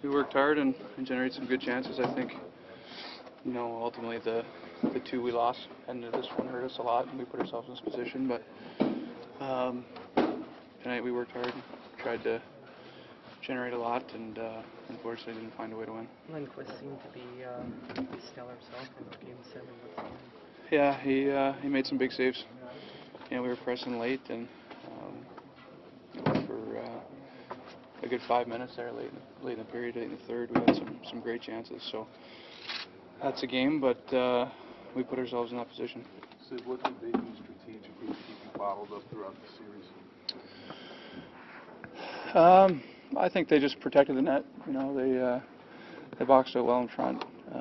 we worked hard and generated some good chances. I think, you know, ultimately the two we lost ended this one hurt us a lot, and we put ourselves in this position. But tonight we worked hard and tried to generate a lot, and unfortunately didn't find a way to win. Lindquist seemed to be stellar himself in Game 7. Yeah, he made some big saves. You know, we were pressing late, and for a good 5 minutes there late in the period, late in the third, we had some great chances. So that's a game, but we put ourselves in that position. Sid, what did they do strategically to keep you bottled up throughout the series? I think they just protected the net. You know, they boxed out well in front.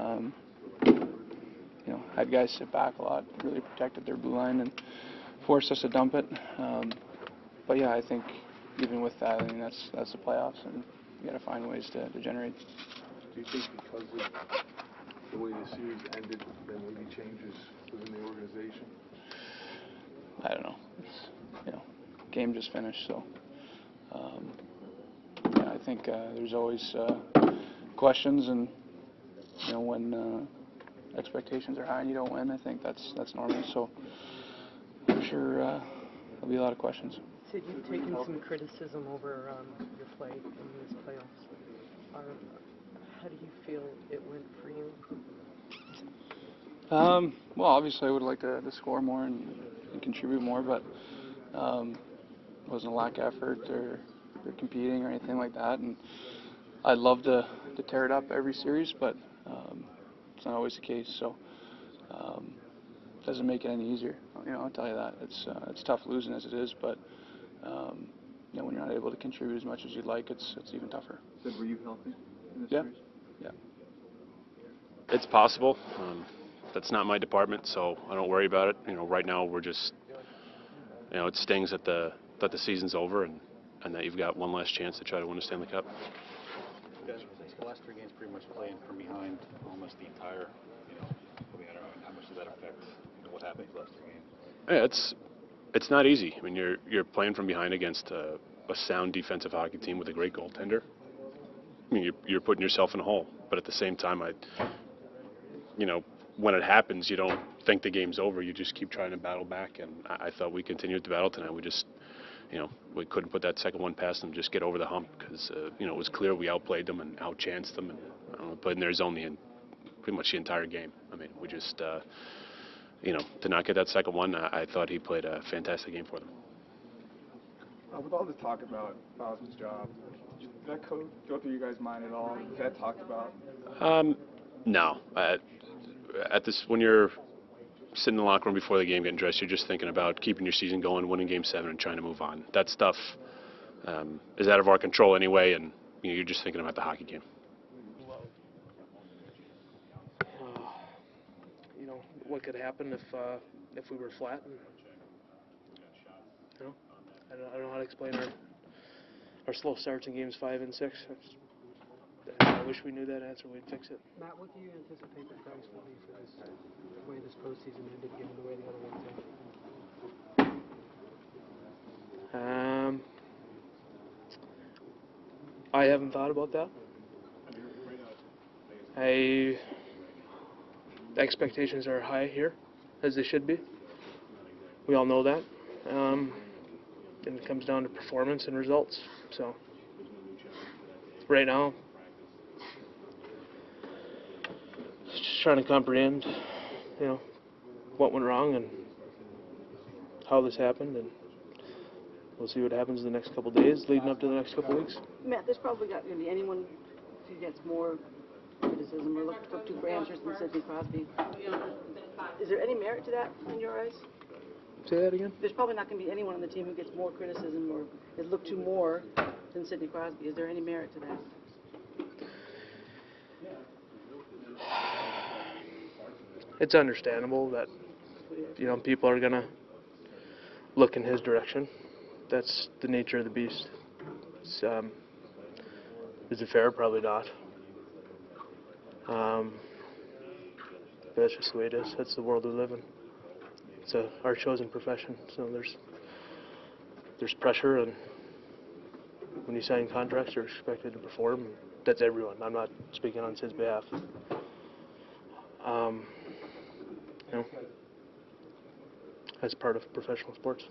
You know, had guys sit back a lot, really protected their blue line and forced us to dump it. But yeah, I think even with that, I mean that's the playoffs, and you got to find ways to generate. Do you think because of the way the series ended, there maybe changes within the organization? I don't know. You know, game just finished, so yeah, I think there's always questions, and you know when expectations are high and you don't win, I think that's normal. So I'm sure there'll be a lot of questions. Sid, you've taken some criticism over your play in this playoffs. How do you feel it went for you? Well, obviously I would like to score more and contribute more, but it wasn't a lack of effort or competing or anything like that. And I'd love to tear it up every series, but it's not always the case. So it doesn't make it any easier. You know, I'll tell you that. It's tough losing as it is, but you know, when you're not able to contribute as much as you'd like, it's even tougher. Sid, were you healthy in this Yeah. series? Yeah. It's possible. That's not my department, so I don't worry about it. You know, right now we're just, you know, it stings that the season's over and that you've got one last chance to try to win a Stanley Cup. Guys, the last 3 games pretty much playing from behind almost the entire, you know, how much does that affect, you know, what happens the last 3 games? Yeah, it's not easy. I mean, you're playing from behind against a sound defensive hockey team with a great goaltender. I mean, you're putting yourself in a hole, but at the same time, you know, when it happens, you don't think the game's over. You just keep trying to battle back, and I thought we continued to battle tonight. We just, you know, we couldn't put that second one past them, just get over the hump, because you know, it was clear we outplayed them and outchanced them, and I don't know, played in their zone pretty much the entire game. I mean, we just, you know, to not get that second one, I thought he played a fantastic game for them. With all this talk about Bosman's job, did that go through you guys' mind at all? Was that talked about? No. When you're sitting in the locker room before the game getting dressed, you're just thinking about keeping your season going, winning Game 7, and trying to move on. That stuff is out of our control anyway, and you know, you're just thinking about the hockey game. You know, what could happen if we were flat? And, you know, I don't know how to explain our slow starts in Games 5 and 6. I wish we knew that answer. We'd fix it. Matt, what do you anticipate the price will be for this, the way this postseason ended, given the way the other ones ended? I haven't thought about that. Expectations are high here, as they should be. We all know that. And it comes down to performance and results. So right now, just trying to comprehend, you know, what went wrong and how this happened, and we'll see what happens in the next couple of days, leading up to the next couple of weeks. Matt, there's probably not going to be anyone who gets more criticism or look to for answers than Sidney Crosby. Is there any merit to that in your eyes? Say that again? There's probably not going to be anyone on the team who gets more criticism or is looked to more than Sidney Crosby. Is there any merit to that? It's understandable that, you know, people are going to look in his direction. That's the nature of the beast. Is it fair? Probably not. But that's just the way it is. That's the world we live in. It's our chosen profession, so there's pressure, and when you sign contracts, you're expected to perform. that's everyone. I'm not speaking on Sid's behalf. You know, that's part of professional sports.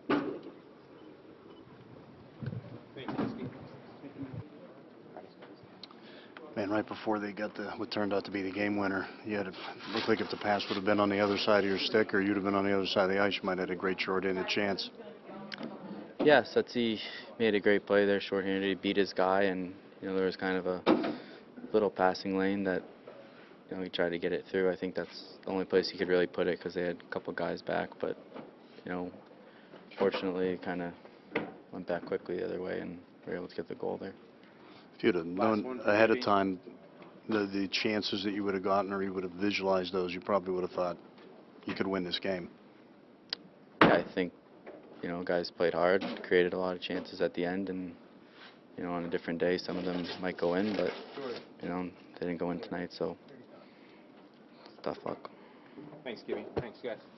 Man, right before they got what turned out to be the game winner, it looked like if the pass would have been on the other side of your stick or you'd have been on the other side of the ice, you might have had a great short-handed chance. Yeah, Setzi made a great play there, short-handed. He beat his guy, and there was kind of a little passing lane that he tried to get it through. I think that's the only place he could really put it because they had a couple guys back, but fortunately, it kind of went back quickly the other way, and we were able to get the goal there. If you'd have known ahead of time the chances that you would have gotten, or you would have visualized those, you probably would have thought you could win this game. Yeah, I think guys played hard, created a lot of chances at the end, and on a different day some of them might go in, but they didn't go in tonight, so tough luck. Thanks, Gibby. Thanks, guys.